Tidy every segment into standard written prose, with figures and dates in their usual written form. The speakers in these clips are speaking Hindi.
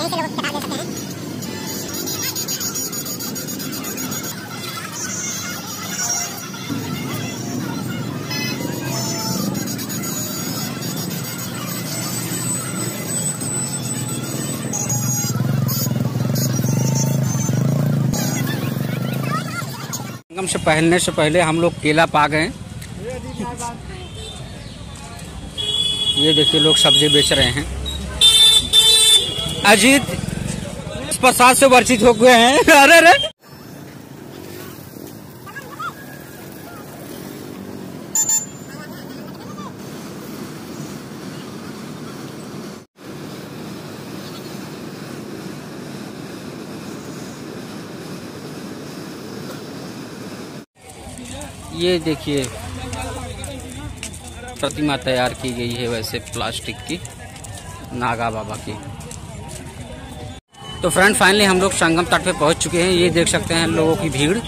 संगम से पहलने से पहले हम लोग केला पा गए। ये देखिए लोग सब्जी बेच रहे हैं। अजीत प्रसाद से वर्षित हो गए हैं। अरे रे ये देखिए प्रतिमा तैयार की गई है वैसे प्लास्टिक की, नागा बाबा की। तो फ्रेंड फाइनली हम लोग संगम तट पे पहुंच चुके हैं। ये देख सकते हैं लोगों की भीड़।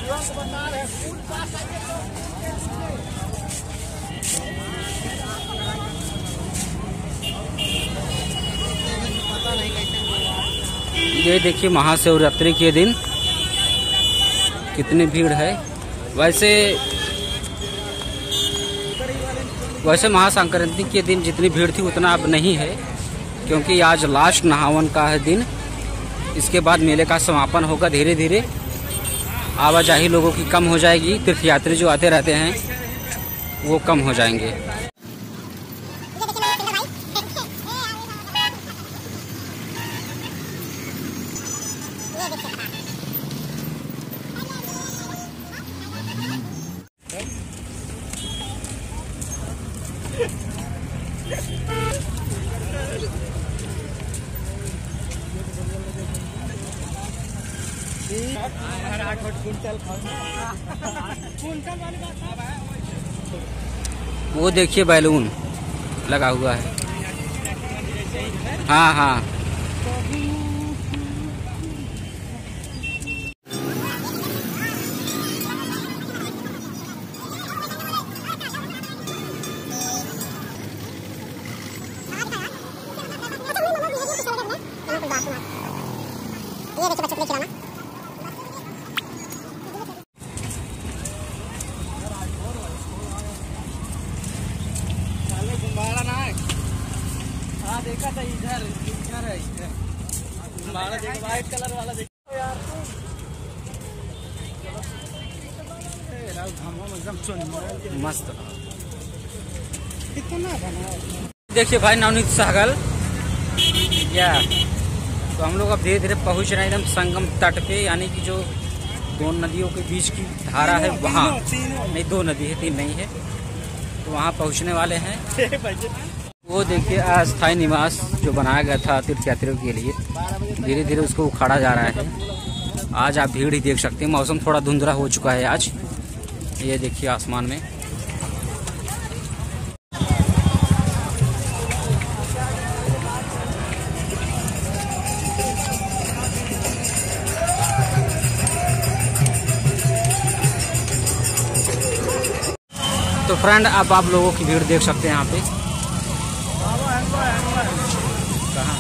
ये देखिए महाशिवरात्रि के दिन कितनी भीड़ है। वैसे महासंक्रांति के दिन जितनी भीड़ थी उतना अब नहीं है, क्योंकि आज लास्ट नहावन का है दिन। इसके बाद मेले का समापन होगा। धीरे धीरे आवाजाही लोगों की कम हो जाएगी। तीर्थयात्री जो आते रहते हैं वो कम हो जाएंगे। वो देखिए बैलून लगा हुआ है। हाँ हाँ देखा था इधर है व्हाइट कलर वाला देखो यार। मस्त कितना बना। देखिए भाई नवनीत सहगल क्या। तो हम लोग अब धीरे धीरे पहुंच रहे हैं एकदम संगम तट पे, यानी कि जो दो नदियों के बीच की धारा है वहाँ। नहीं, दो नदी है, तीन नहीं है। तो वहाँ पहुँचने वाले हैं। वो देखिए अस्थायी निवास जो बनाया गया था तीर्थयात्रियों के लिए, धीरे धीरे उसको उखाड़ा जा रहा है। आज आप भीड़ ही देख सकते हैं। मौसम थोड़ा धुंधला हो चुका है आज। ये देखिए आसमान में। तो फ्रेंड अब आप लोगों की भीड़ देख सकते हैं यहाँ पे। कहाँ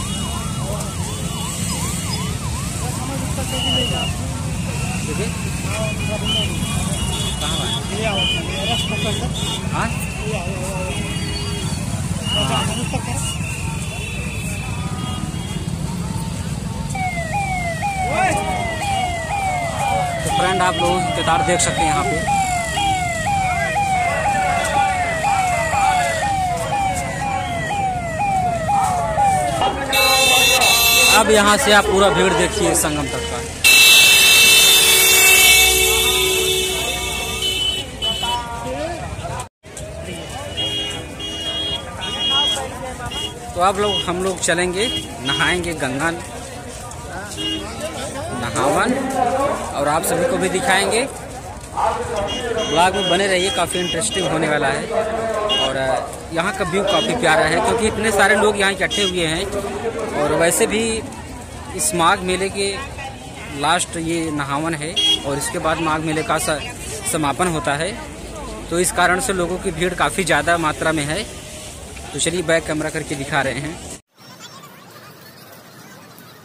तो फ्रेंड आप लोग कतार देख सकते हैं यहाँ पे। अब यहाँ से आप पूरा भीड़ देखिए संगम तक का। तो अब हम लोग चलेंगे, नहाएंगे गंगा नहावन, और आप सभी को भी दिखाएंगे। ब्लॉग में बने रहिए, काफ़ी इंटरेस्टिंग होने वाला है। और यहाँ का व्यू काफ़ी प्यारा है, क्योंकि इतने सारे लोग यहाँ इकट्ठे हुए हैं। और वैसे भी इस माघ मेले के लास्ट ये नहावन है, और इसके बाद माघ मेले का समापन होता है। तो इस कारण से लोगों की भीड़ काफ़ी ज़्यादा मात्रा में है। तो चलिए बैक कैमरा करके दिखा रहे हैं।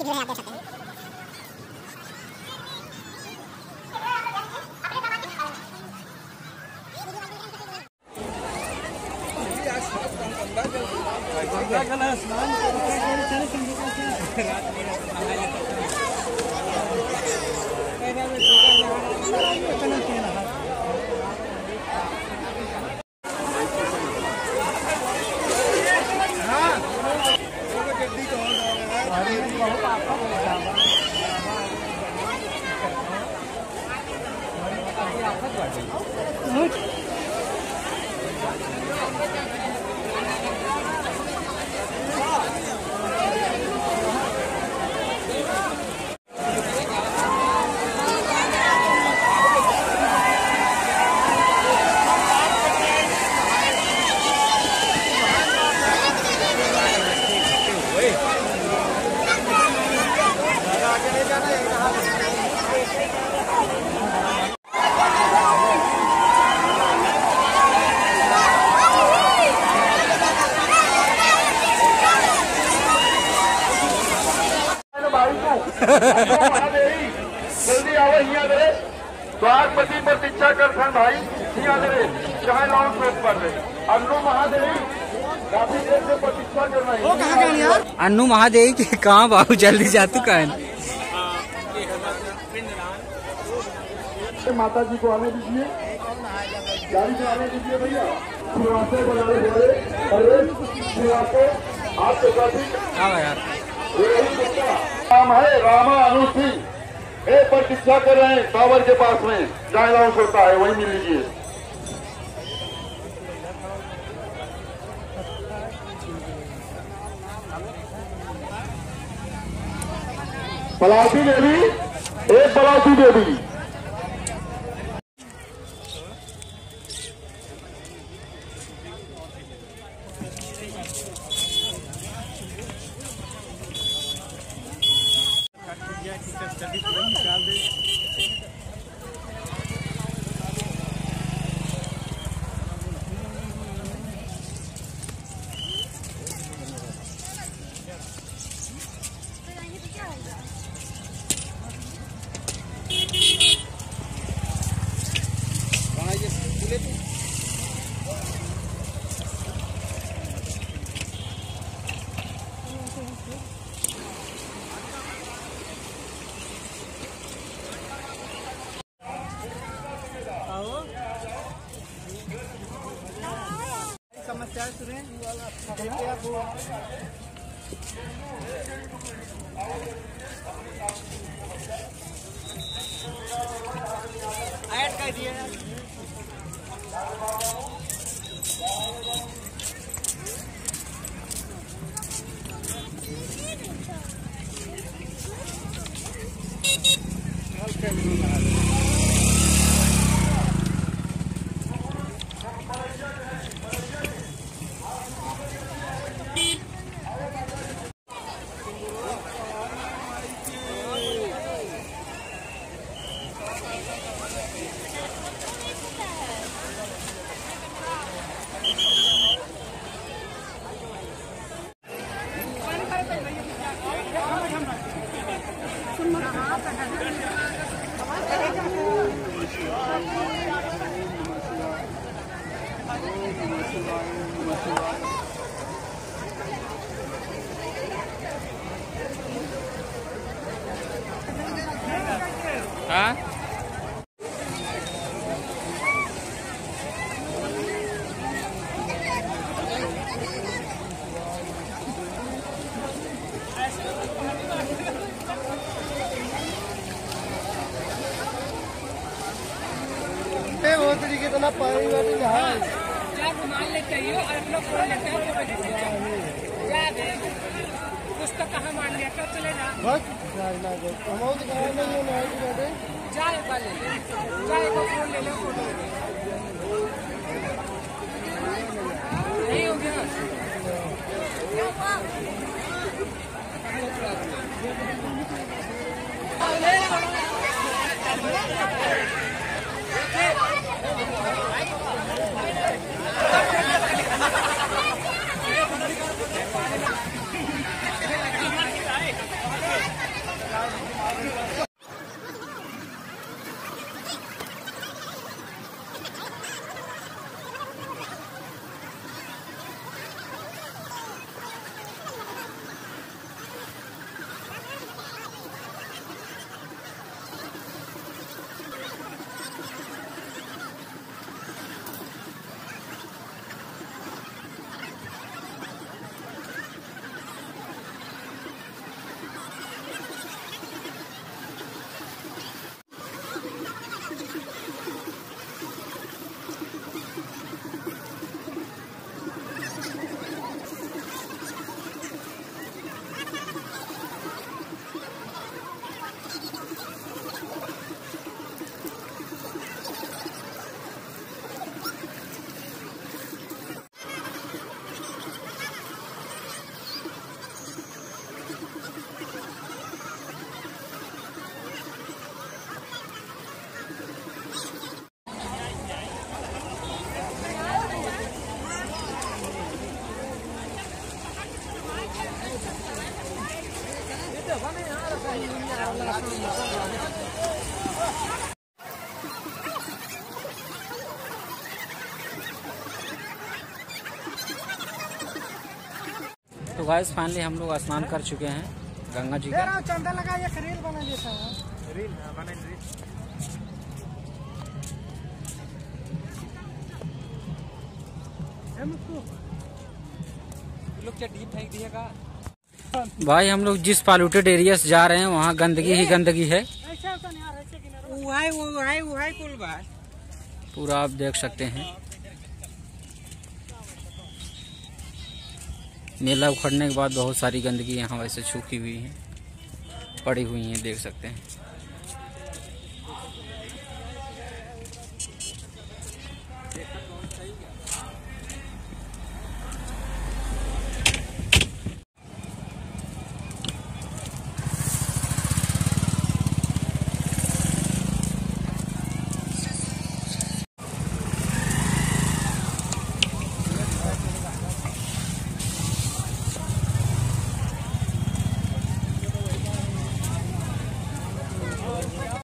जल्दी आओ यहाँ करे स्वागपति प्रतीक्षा कर भाई यहाँ करे चाहे लॉन्ग रोड पर अन्नू महादेवी काफी देर से प्रतीक्षा कर रही है। अन्नू महादेवी के कहाँ बाबू जल्दी जा तू कहाँ? माता जी को आने दीजिए, गाड़ी से आने दीजिए भैया। श्रीवास्तव बनाने वाले श्रीवास्तव आपके साथी नाम है रामा अनु सिंह, प्रतीक्षा कर रहे हैं टावर के पास में जहाँ लॉन्च होता है वहीं मिल लीजिए। पलासी देवी, एक पलासी देवी। समस्या सुने ऐड कर दिए। हाँ वो तरीके तो ना पानी वाली जहाज क्या घुमा लेते हो और अपना फोन लेते हो कुछ तो कहाँ मान लिया कब चले जा बस अमाउंट कहाँ नहीं है जा एक बार ले ले जा एक बार फोन ले लो फोटो नहीं हो गया गाइस फाइनली हम लोग स्नान कर चुके हैं गंगा जी का। चंदा लगा ये रील बना देता है। रील बना रील। लोग क्या डीप फेंक दिएगा। भाई हम लोग जिस पॉल्यूटेड एरिया से जा रहे हैं वहाँ गंदगी ही गंदगी है। कुल बात पूरा आप देख सकते हैं। मेला उखड़ने के बाद बहुत सारी गंदगी यहाँ वैसे सूखी हुई है, पड़ी हुई है, देख सकते हैं।